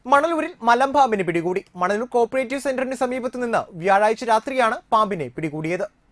മണലൂരിൽ മലമ്പാമ്പിനെ പിടികൂടി. മണലൂർ കോപ്പറേറ്റീവ് സെന്ററിന് സമീപത്തു നിന്ന് വ്യാഴാഴ്ച രാത്രിയാണ് പാമ്പിനെ പിടികൂടിയത്.